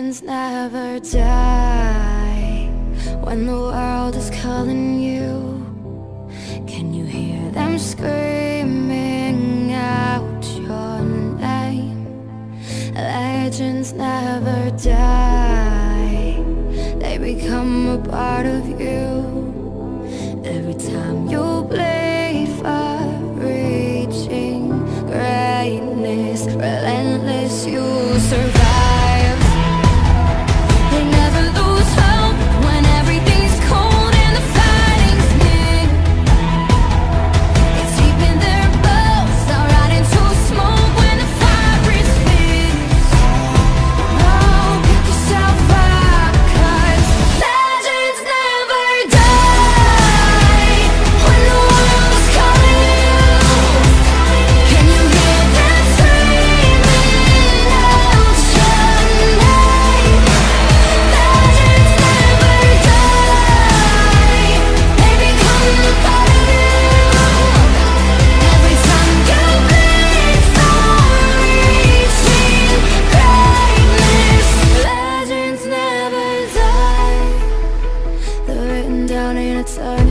Legends never die. When the world is calling you, can you hear them screaming out your name? Legends never die. They become a part of you. Every time you bleed for reaching greatness, relentless, you survive. They never lose hope when everything's cold and the fighting's near. It's deep in their bones, they'll ride into smoke when the fire is fierce. Oh, pick yourself up, 'cause legends never die. When the world is calling you, can you hear them screaming out your name? Legends never die. They become a part of you. Every time you bleed for reaching greatness, legends never die. They're written down in eternity.